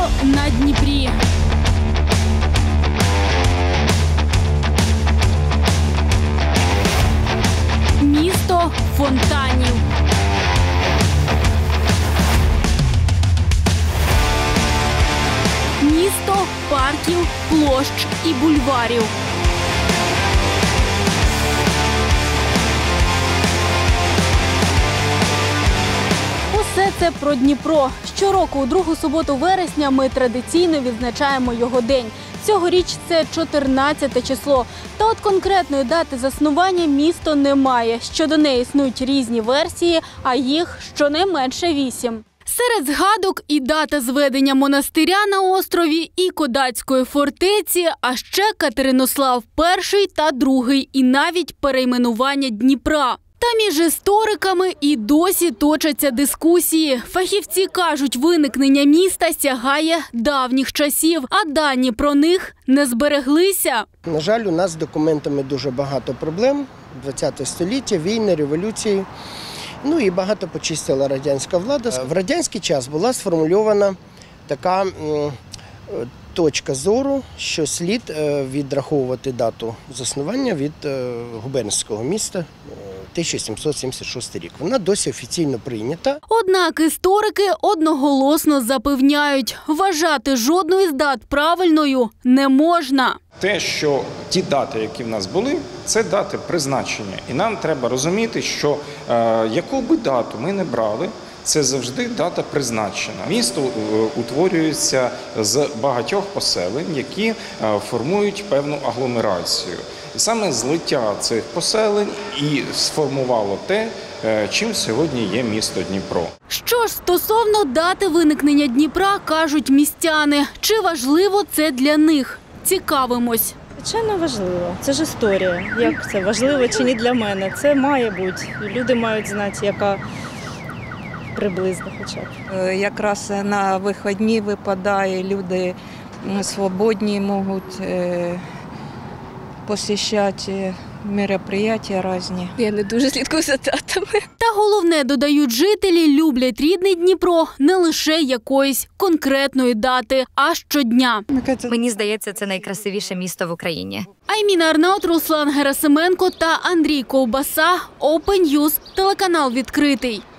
на Дніпрі. Місто фонтанів. Місто парків, площ і бульварів. Усе це про Дніпро. Щороку у другу суботу вересня ми традиційно відзначаємо його день. Цьогоріч це 14 число. Та от конкретної дати заснування місто не має. Щодо неї існують різні версії, а їх щонайменше 8. Серед згадок і дата зведення монастиря на острові, і Кодацької фортеці, а ще Катеринослав І та II, і навіть перейменування Дніпра. Та між істориками і досі точаться дискусії. Фахівці кажуть, виникнення міста сягає давніх часів, а дані про них не збереглися. На жаль, у нас з документами дуже багато проблем. ХХ століття, війни, революції. Ну і багато почистила радянська влада. В радянський час була сформульована така точка зору, що слід відраховувати дату заснування від губернського міста 1776 рік. Вона досі офіційно прийнята. Однак історики одноголосно запевняють, вважати жодну із дат правильною не можна. Те, що ті дати, які в нас були, це дати призначення. І нам треба розуміти, що яку би дату ми не брали, це завжди дата призначена. Місто утворюється з багатьох поселень, які формують певну агломерацію. І саме злиття цих поселень і сформувало те, чим сьогодні є місто Дніпро. Що ж стосовно дати виникнення Дніпра, кажуть містяни, чи важливо це для них? Цікавимось. Звичайно, важливо. Це ж історія. Як це важливо чи не для мене? Це має бути. Люди мають знати, яка приблизно хоча б. Якраз на вихідні випадає, люди свободні можуть посещати мероприятия різні. Я не дуже слідкую за датами. Та головне, додають жителі, люблять рідний Дніпро не лише якоїсь конкретної дати, а щодня. Мені здається, це найкрасивіше місто в Україні. Айміна Арнаут, Руслан Герасименко та Андрій Ковбаса. Open News, телеканал відкритий.